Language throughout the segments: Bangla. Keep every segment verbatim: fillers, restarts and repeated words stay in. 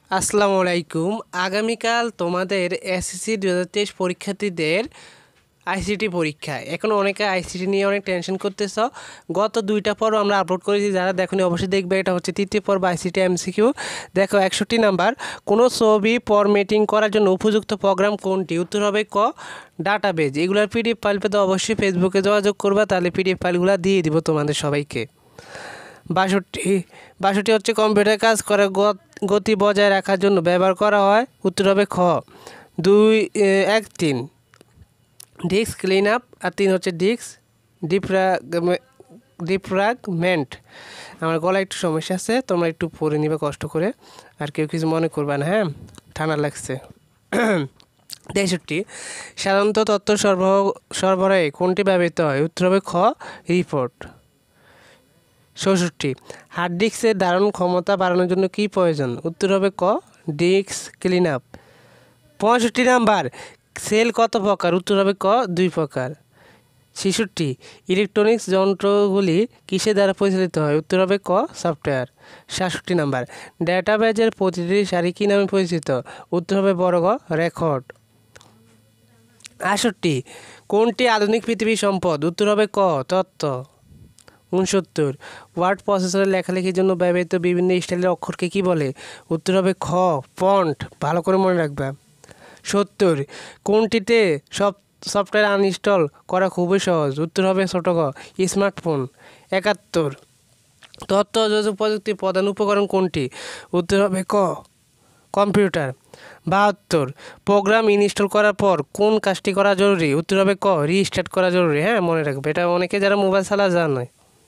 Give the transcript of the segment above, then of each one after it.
আসসালামু আলাইকুম। আগামীকাল তোমাদের এসএসসি দুই হাজার তেইশ পরীক্ষার্থীদের আইসিটি পরীক্ষা। এখন অনেকে আইসিটি নিয়ে অনেক টেনশন করতেছ। গত দুইটা পর্ব আমরা আপলোড করেছি, যারা দেখোনি অবশ্যই দেখবে। এটা হচ্ছে তৃতীয় পর্ব আইসিটি এমসিকিউ। দেখো একষট্টি নাম্বার, কোনো ছবি ফরম্যাটিং করার জন্য উপযুক্ত প্রোগ্রাম কোনটি? উত্তর হবে ক, ডাটাবেজ। এগুলোর পিডিএফ ফাইল পেতে অবশ্যই ফেসবুকে যোগাযোগ করবা, তাহলে পিডিএফ ফাইলগুলো দিয়ে দিব তোমাদের সবাইকে। বাষট্টি বাষট্টি হচ্ছে কম্পিউটার কাজ করে গতি বজায় রাখার জন্য ব্যবহার করা হয়। উত্তর হবে খ, দুই এক তিন। ডিস্ক ক্লিন আপ, আর তিন হচ্ছে ডিস্ক ডিফ্রাগ ডিফ্রাগমেন্ট। আমার গলা একটু সমস্যা আছে, তোমরা একটু পড়ে নিবে কষ্ট করে, আর কেউ কিছু মনে করবে না, হ্যাঁ, ঠান্ডা লাগছে। তেষট্টি, সাধারণত তথ্য সরবরাহ সরবরাহে কোনটি ব্যবহৃত হয়? উত্তর হবে খ, রিপোর্ট। চৌষট্টি, হার্ড ডিস্কের ধারণ ক্ষমতা বাড়ানোর জন্য কী প্রয়োজন? উত্তর হবে ক, ডিস্ক ক্লিন আপ। পঁয়ষট্টি নাম্বার, সেল কত প্রকার? উত্তর হবে ক, দুই প্রকার। ছেষট্টি, ইলেকট্রনিক্স যন্ত্রগুলি কিসের দ্বারা পরিচালিত হয়? উত্তর হবে ক, সফটওয়্যার। সাতষট্টি নাম্বার, ডেটাবেজের প্রতিটি সারি কী নামে পরিচিত? উত্তর হবে বড় গ, রেকর্ড। আটষট্টি, কোনটি আধুনিক পৃথিবীর সম্পদ? উত্তর হবে ক, তথ্য। উনসত্তর, ওয়ার্ড প্রসেসরে লেখালেখির জন্য ব্যবহৃত বিভিন্ন স্টাইলের অক্ষরকে কী বলে? উত্তর হবে খ, ফন্ট। ভালো করে মনে রাখবা। সত্তর, কোনটিতে সব সফটওয়্যার আনইনস্টল করা খুবই সহজ? উত্তর হবে ছোট গ, স্মার্টফোন। একাত্তর, তথ্য যোগাযোগ প্রযুক্তির প্রধান উপকরণ কোনটি? উত্তর হবে ক, কম্পিউটার। বাহাত্তর, প্রোগ্রাম ইনস্টল করার পর কোন কাজটি করা জরুরি? উত্তর হবে ক, রিস্টার্ট করা জরুরি। হ্যাঁ, মনে রাখবে, এটা অনেকে যারা মোবাইল চালা জানে।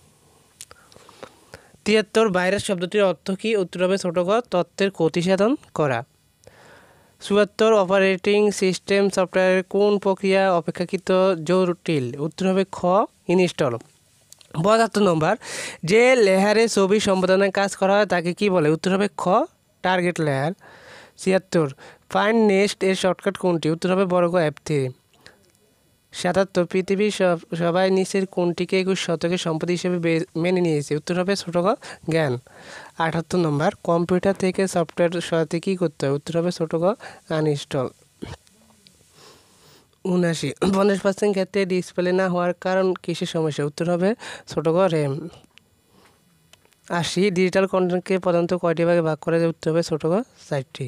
তিয়াত্তর, ভাইরাস শব্দটির অর্থ কী? উত্তর হবে ছোট গ, তথ্যের ক্ষতি সাধন করা। চুয়াত্তর, অপারেটিং সিস্টেম সফটওয়্যারের কোন প্রক্রিয়া অপেক্ষাকৃত জটিল? উত্তর হবে খ, ইনস্টল। পঁচাত্তর নম্বর, যে লেয়ারে ছবি সম্পাদনায় কাজ করা হয় তাকে কি বলে? উত্তর হবে খ, টার্গেট লেয়ার। ছিয়াত্তর, ফাইন্ড নেক্সট এর শর্টকাট কোনটি? উত্তর হবে বড় গ, অ্যাপ থ্রি। সাতাত্তর, পৃথিবীর সব সবাই নিচের কোনটিকে একুশ শতকের সম্পত্তি হিসেবে মেনে নিয়েছে? উত্তর হবে ছোট গ, জ্ঞান। আটাত্তর নম্বর, কম্পিউটার থেকে সফটওয়্যার সরাতে কী করতে হয়? উত্তর হবে ছোট গ, আনইনস্টল। উনআশি, পঞ্চাশ পার্সেন্ট ক্ষেত্রে ডিসপ্লে না হওয়ার কারণ কিসের সমস্যা? উত্তর হবে ছোট গ, র্যাম। আশি, ডিজিটাল কন্টেন্টকে প্রধানত কয়টি ভাগে ভাগ করা যায়? উত্তর হবে ছোট গ, চারটি।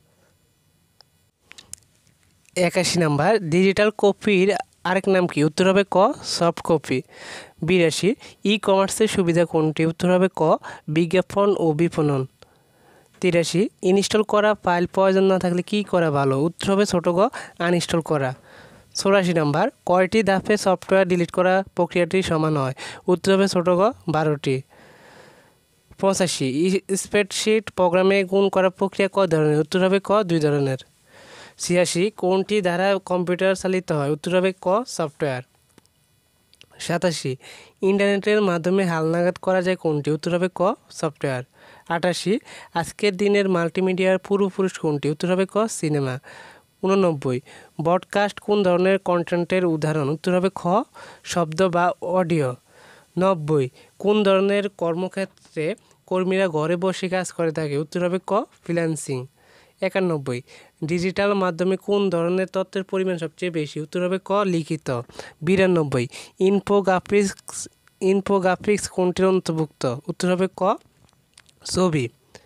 একাশি নাম্বার, ডিজিটাল কপির আরেক নাম কি? উত্তর হবে ক, সফট কপি। বিরাশি, ই কমার্সের সুবিধা কোনটি? উত্তর হবে ক, বিজ্ঞাপন ও বিপণন। তিরাশি, ইনস্টল করা ফাইল প্রয়োজন না থাকলে কী করা ভালো? উত্তর হবে ছোট গ, আনইনস্টল করা। চৌরাশি নাম্বার, কয়টি ধাপে সফটওয়্যার ডিলিট করা প্রক্রিয়াটি সমান হয়? উত্তর হবে ছোট গ, বারোটি। পঁচাশি, স্প্রেডশিট প্রোগ্রামে গুণ করা প্রক্রিয়া কয় ধরনের? উত্তর হবে ক, দুই ধরনের। ছিয়াশি, কোনটি দ্বারা কম্পিউটার চালিত হয়? উত্তর হবে ক, সফটওয়্যার। সাতাশি, ইন্টারনেটের মাধ্যমে হালনাগাদ করা যায় কোনটি? উত্তর হবে ক, সফটওয়্যার। আটাশি, আজকের দিনের মাল্টিমিডিয়ার পূর্বপুরুষ কোনটি? উত্তর হবে ক, সিনেমা। উননব্বই, ব্রডকাস্ট কোন ধরনের কন্টেন্টের উদাহরণ? উত্তর হবে খ, শব্দ বা অডিও। নব্বই, কোন ধরনের কর্মক্ষেত্রে কর্মীরা ঘরে বসে কাজ করে থাকে? উত্তর হবে ক, ফ্রিল্যান্সিং। একানব্বই, ডিজিটাল মাধ্যমে কোন ধরনের তথ্যের পরিমাণ সবচেয়ে বেশি? উত্তর হবে ক, লিখিত। বিরানব্বই, ইনফোগ্রাফিক্স ইনফোগ্রাফিক্স কোনটির অন্তর্ভুক্ত? উত্তর হবে ক, ছবি।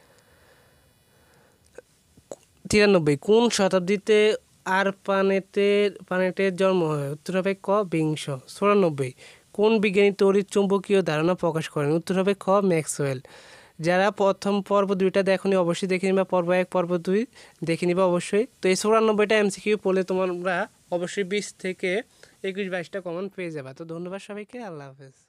তিরানব্বই, কোন শতাব্দীতে আর প্ল্যানেটের প্ল্যানেটের জন্ম হয়? উত্তর হবে ক, বিংশ। চুরানব্বই, কোন বিজ্ঞানী তড়িৎ চুম্বকীয় ধারণা প্রকাশ করেন? উত্তর হবে খ, ম্যাক্সওয়েল। যারা প্রথম পর্ব দুইটা দেখনি অবশ্যই দেখে নিবা, পর্ব এক পর্ব দুই দেখে নিবা অবশ্যই। তো এই চুরানব্বইটা এমসিকিউ পড়লে তোমরা অবশ্যই বিশ থেকে একুশ বাইশটা কমন পেয়ে যাবা। তো ধন্যবাদ সবাইকে, আল্লাহ হাফেজ।